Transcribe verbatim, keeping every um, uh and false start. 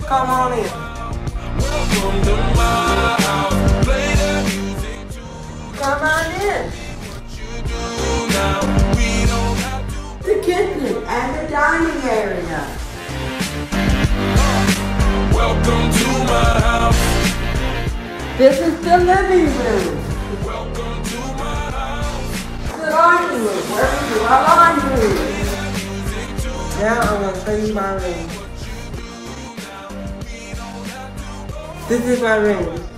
Come on in. Welcome to my house. Play the music too. Come on in. What you do now? We don't have to. The kitchen and the dining area. Welcome to my house. This is the living room. Welcome to my house. The laundry room, where we do our laundry. Now I'm going to show you my room. This is my room.